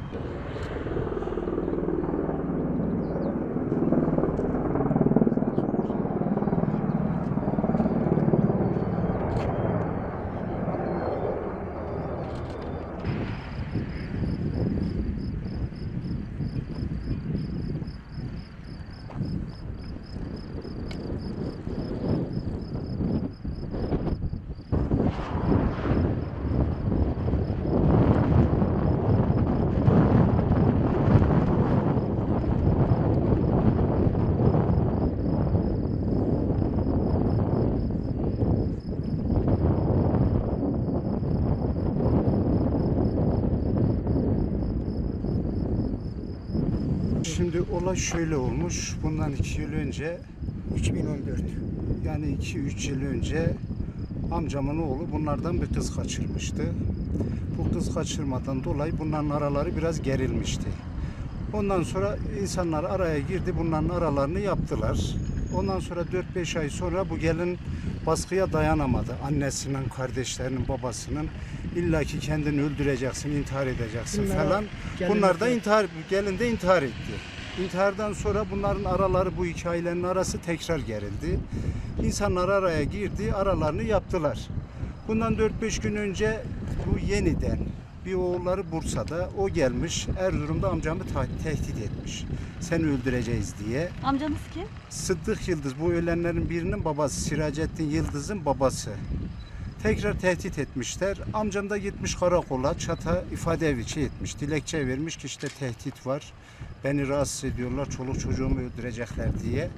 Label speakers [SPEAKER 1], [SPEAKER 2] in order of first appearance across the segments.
[SPEAKER 1] Şimdi olay şöyle olmuş. Bundan 2 yıl önce
[SPEAKER 2] 2014.
[SPEAKER 1] yani 2-3 yıl önce amcamın oğlu bunlardan bir kız kaçırmıştı. Bu kız kaçırmadan dolayı bunların araları biraz gerilmişti. Ondan sonra insanlar araya girdi. Bunların aralarını yaptılar. Ondan sonra 4-5 ay sonra bu gelin baskıya dayanamadı. Annesinin, kardeşlerinin, babasının illaki kendini öldüreceksin, intihar edeceksin falan. Bunlar da gelin de intihar etti. İntihardan sonra bunların araları, bu iki ailenin arası tekrar gerildi. İnsanlar araya girdi, aralarını yaptılar. Bundan 4-5 gün önce bu yeniden bir oğulları Bursa'da, o gelmiş Erzurum'da amcamı tehdit etmiş. Seni öldüreceğiz diye.
[SPEAKER 3] Amcanız kim?
[SPEAKER 1] Sıddık Yıldız, bu ölenlerin birinin babası, Siracettin Yıldız'ın babası. Tekrar tehdit etmişler. Amcam da gitmiş karakola, çata ifade etmiş. Dilekçe vermiş ki işte tehdit var. Beni rahatsız ediyorlar, çoluk çocuğumu öldürecekler diye.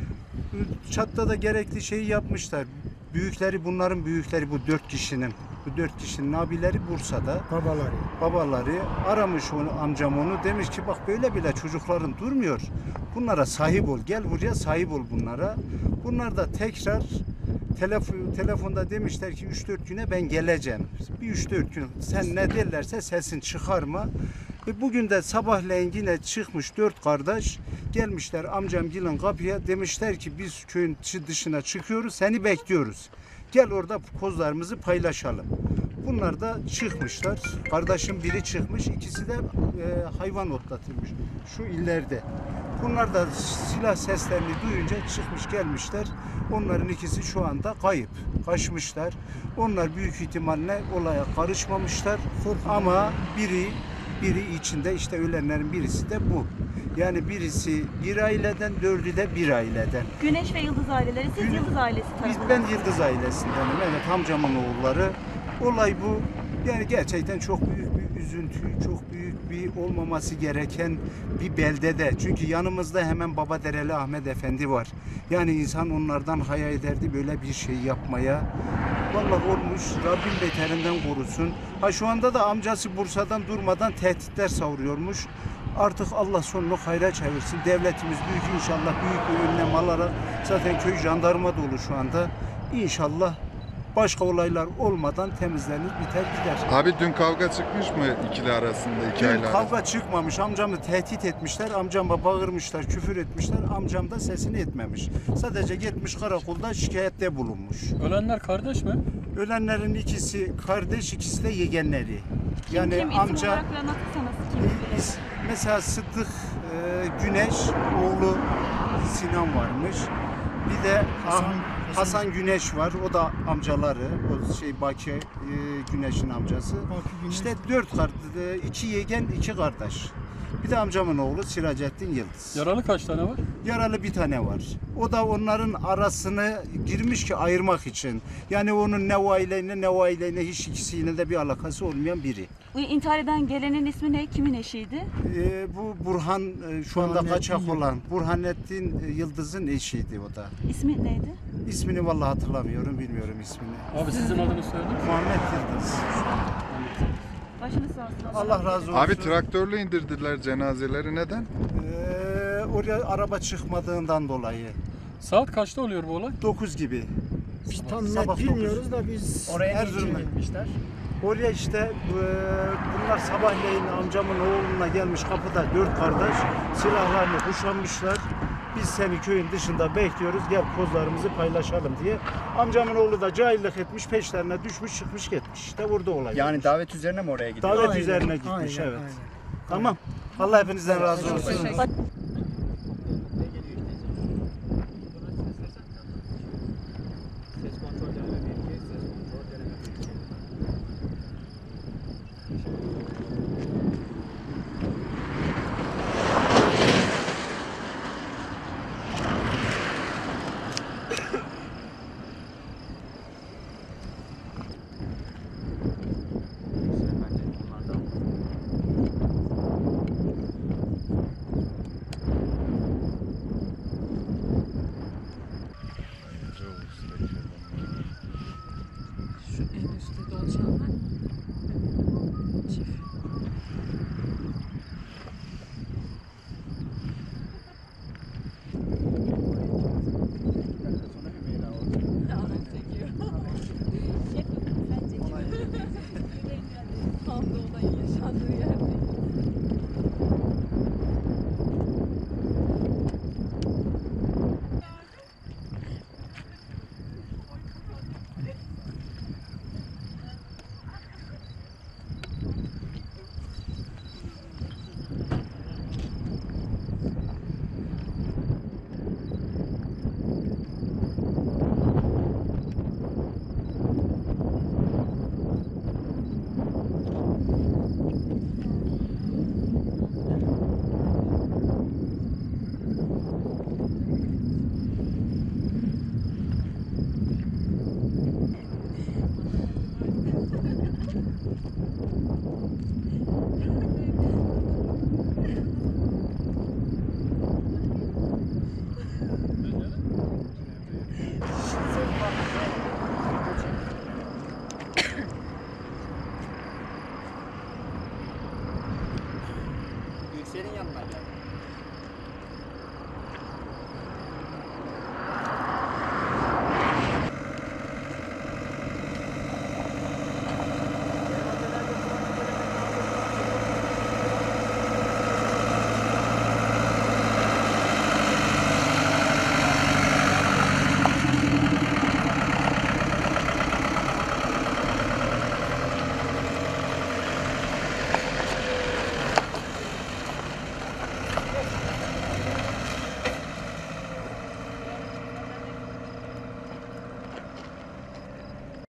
[SPEAKER 1] Çatta da gerekli şeyi yapmışlar. Büyükleri, bunların büyükleri bu 4 kişinin. Bu 4 kişinin abileri Bursa'da. Babaları aramış onu demiş ki bak böyle bile çocukların durmuyor. Bunlara sahip ol. Gel buraya sahip ol bunlara. Bunlar da tekrar telefonda demişler ki 3-4 güne ben geleceğim. Bir 3-4 gün sen ne derlerse sesin çıkarma. Ve bugün de sabahleyin yine çıkmış 4 kardeş gelmişler amcamgilin kapıya, demişler ki biz köyün dışına çıkıyoruz, seni bekliyoruz. Gel orada kozlarımızı paylaşalım. Bunlar da çıkmışlar. Kardeşim biri çıkmış, ikisi de hayvan otlatılmış. Şu illerde. Bunlar da silah seslerini duyunca çıkmış gelmişler. Onların ikisi şu anda kayıp. Kaçmışlar. Onlar büyük ihtimalle olaya karışmamışlar. Ama biri içinde, işte ölenlerin birisi de bu. Yani birisi bir aileden, 4'ü de bir aileden.
[SPEAKER 3] Güneş ve Yıldız aileleri. Siz Yıldız ailesi tarafından.
[SPEAKER 1] Ben Yıldız ailesindenim. Evet, amcamın oğulları. Olay bu. Yani gerçekten çok büyük bir üzüntü, çok büyük bir olmaması gereken bir beldede. Çünkü yanımızda hemen Babadereli Ahmet Efendi var. Yani insan onlardan hayal ederdi böyle bir şey yapmaya. Vallahi olmuş. Rabbim beterinden korusun. Şu anda da amcası Bursa'dan durmadan tehditler savuruyormuş. Artık Allah sonunu hayra çevirsin. Devletimiz büyük, inşallah büyük bir önlem alarak, zaten köy jandarma dolu şu anda. İnşallah başka olaylar olmadan temizlenir, biter gider.
[SPEAKER 4] Abi dün kavga çıkmış mı ikili arasında, iki aile arasında?
[SPEAKER 1] Kavga çıkmamış. Amcamı tehdit etmişler. Amcama bağırmışlar, küfür etmişler. Amcam da sesini etmemiş. Sadece gitmiş karakolda şikayette bulunmuş.
[SPEAKER 5] Ölenler kardeş mi?
[SPEAKER 1] Ölenlerin ikisi kardeş, ikisi de yeğenleri. Yani
[SPEAKER 3] kim
[SPEAKER 1] amca
[SPEAKER 3] isim olarak anlatırsanız kim?
[SPEAKER 1] mesela Sıddık Güneş oğlu Sinan varmış. Bir de Hasan Güneş var. O da amcaları. O Baki Güneş'in amcası. İşte 4 kardeş, 2 yeğen, 2 kardeş. Bir de amcamın oğlu Siracettin Yıldız.
[SPEAKER 5] Yaralı kaç tane var?
[SPEAKER 1] Yaralı bir tane var. O da onların arasını girmiş ki ayırmak için. Yani onun ne o aileyle hiç ikisiyle de bir alakası olmayan biri.
[SPEAKER 3] Bu intihar eden gelenin ismi ne? Kimin eşiydi?
[SPEAKER 1] Bu Burhan, şu anda kaçak olan Burhanettin Yıldız'ın eşiydi o da.
[SPEAKER 3] İsmi neydi?
[SPEAKER 1] İsmini vallahi hatırlamıyorum, bilmiyorum ismini.
[SPEAKER 5] Abi sizin adını söyleyin.
[SPEAKER 1] Muhammed Yıldız.
[SPEAKER 3] Başınız sağ olsun.
[SPEAKER 1] Allah razı olsun.
[SPEAKER 4] Abi traktörle indirdiler cenazeleri, neden?
[SPEAKER 1] Oraya araba çıkmadığından dolayı.
[SPEAKER 5] Saat kaçta oluyor bu olay?
[SPEAKER 1] 9 gibi.
[SPEAKER 2] Biz tam
[SPEAKER 1] Sabah
[SPEAKER 2] net bilmiyoruz da biz
[SPEAKER 1] Oraya Erzurum'a
[SPEAKER 2] inmişler.
[SPEAKER 1] Oraya işte bunlar sabahleyin amcamın oğluna gelmiş, kapıda 4 kardeş silahlarını kuşanmışlar. Biz seni köyün dışında bekliyoruz, gel kozlarımızı paylaşalım diye. Amcamın oğlu da cahillik etmiş, peşlerine düşmüş, çıkmış gitmiş. İşte burada olay.
[SPEAKER 6] Yani
[SPEAKER 1] olmuş.
[SPEAKER 6] davet üzerine mi oraya gidiyor?
[SPEAKER 1] Davet
[SPEAKER 2] Aynen,
[SPEAKER 1] üzerine gitmiş,
[SPEAKER 2] aynen,
[SPEAKER 1] evet.
[SPEAKER 2] aynen.
[SPEAKER 1] Tamam. Allah hepinizden razı olsun.
[SPEAKER 6] Ses kontrol deneme 1 2, ses kontrol deneme 1 2.
[SPEAKER 7] Şu en üstte dolacağından çift. Tam da olayın yaşandığı yerde.
[SPEAKER 6] Yüksel'in yanına gel.